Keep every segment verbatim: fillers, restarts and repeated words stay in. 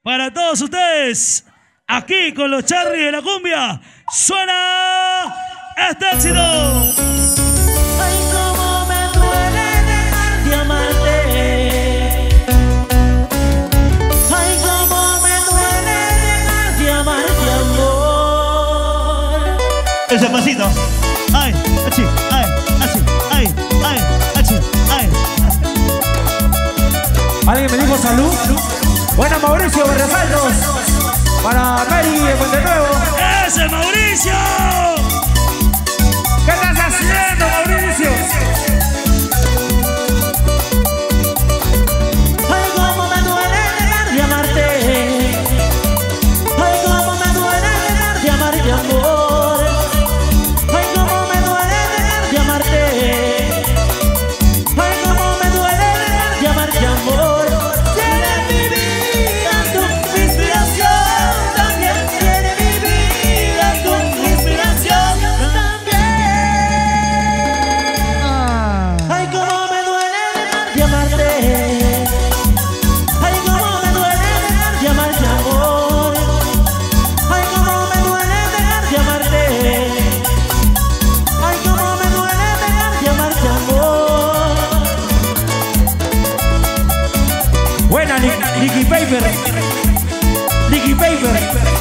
Para todos ustedes, aquí con los Charries de la cumbia, suena este éxito. Ay, cómo me duele dejar de amarte. Ay, cómo me duele dejar de amarte, amor. Ese pasito. Ay, así, ay, así, ay, ay, así, ay. ¿Alguien me dijo salud? Buena, Mauricio Berresaldos. Para Mary de Puente Nuevo. ¡Ese Mauricio! ¿Qué estás haciendo, Mauricio? Ay, cómo me duele dejar de amarte. Ay, cómo me duele dejar de amarte, amor. Ay, cómo me duele dejar de amarte. Ay, cómo me duele dejar de amarte, amor. Tiene mi vida tu inspiración también. Tiene mi vida tu inspiración también. Ay, cómo me duele dejar de amarte. Ay, cómo me duele dejar de amarte, amor. Ay, cómo me duele dejar de amarte. Ay, cómo me duele dejar de amarte, amor. Buena, Nicky Paper. Nicky Paper.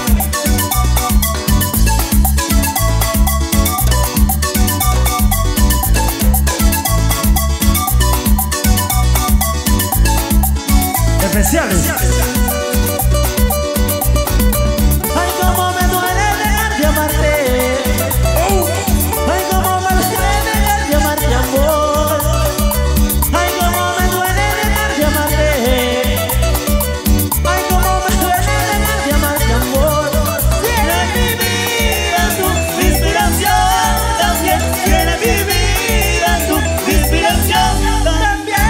Especiales. Ay, cómo me duele dejar de amarte. Ay, cómo me duele dejar de amarte, amor. Ay, cómo me duele dejar de amarte. Ay, cómo me duele dejar de amarte, amor. Tiene mi vida tu inspiración también. Tiene mi vida tu inspiración también.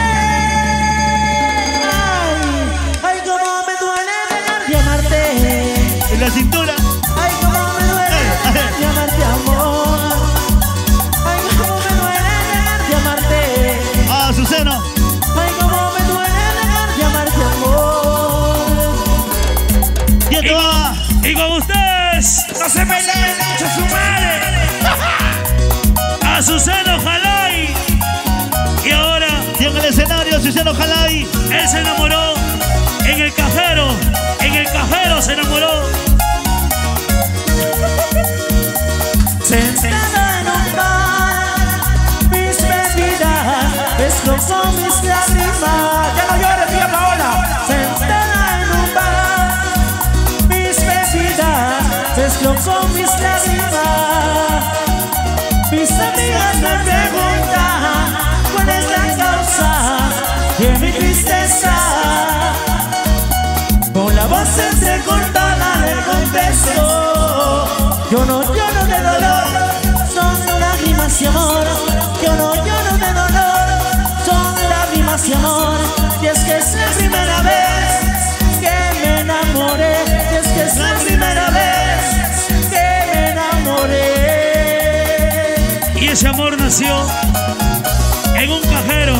Ay, ay, cómo me duele dejar de amarte. En la cintura. Ay, cómo me duele dejar de amarte, amor. Ay, cómo me duele dejar de amarte. Ah, Azucena. Ay, cómo me duele dejar de amarte, amor. ¿Quién te va? Y con ustedes, No se peleen, mucho su madre. Azucena Jalay. Y ahora, Y en el escenario, Azucena Jalay. él se enamoró en el cajero. En el cajero se enamoró. Sentada en un bar, mis bebidas mezclo con mis lágrimas. Ya no llores, tía Paola. Sentada en un bar, mis bebidas mezclo con mis lágrimas. Mis amigas me preguntan cuál es la causa de mi tristeza. Con la voz entrecortada le contesto: yo no lloro de dolor, son lágrimas y amor. Yo no lloro de dolor, son lágrimas y amor. Y es que es la primera vez que me enamoré. Y es que es la primera vez que me enamoré. Y ese amor nació en un cajero.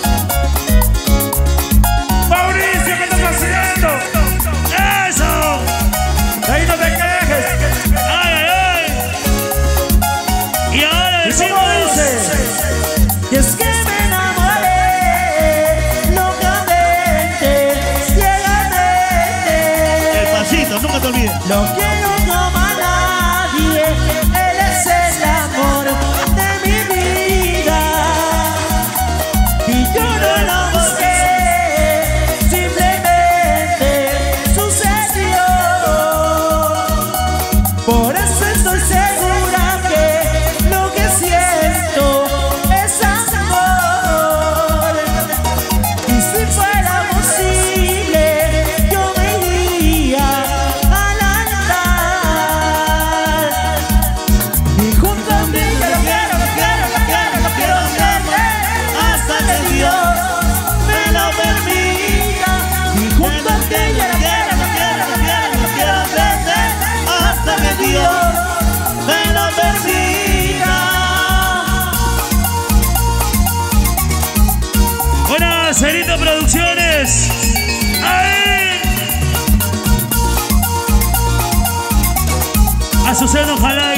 Mauricio, ¿qué estás haciendo? ¡Eso! Ahí no te quejes. ¡Ay, ay, ay! Y ahora ¿Y cómo decimos... dice? Y es que me enamoré locamente, ciegamente. El pasito, nunca te olvides. Lo quiero como a nadie, él es el amor de mi vida. Y yo no lo busqué, simplemente sucedió. Por eso estoy segura que lo que siento es amor. Y si fuera posible, yo me iría al altar Azuceno Jalay.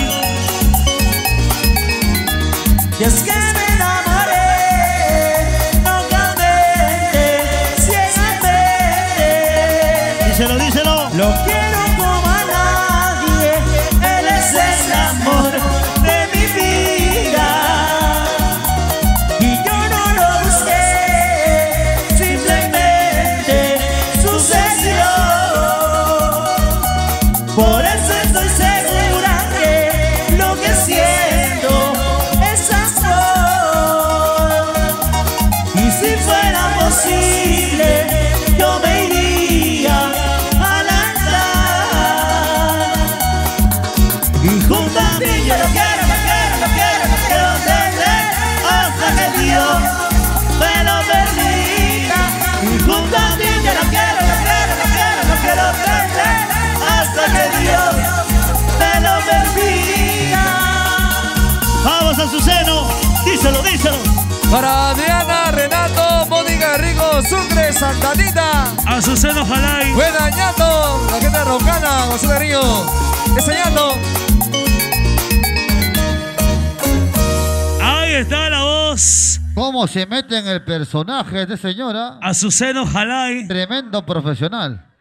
Y es que me enamoré locamente, ciegamente. Díselo, díselo. Lo quiero como a nadie, él es el amor de mi vida. Y yo no lo busqué, simplemente sucedió. Por eso estoy segura que lo que siento es amor. Y si fuera posible, yo me iría al altar. Y junto a ti yo lo quiero, lo quiero, lo quiero, lo quiero tener hasta que Dios me lo permita. Y junto a ti yo lo quiero, lo quiero, lo quiero, lo quiero tener hasta que Dios me lo permita. Vamos, Azuceno. Díselo, díselo. Para Adriana, Renato, Mónica, Rico, Sucre, Santa Anita. Azuceno Jalay. Buena ñato, la gente de Rocana, José Darío. Ese ñato. Ahí está la voz. ¿Cómo se mete en el personaje de esta señora? Azuceno Jalay. Tremendo profesional.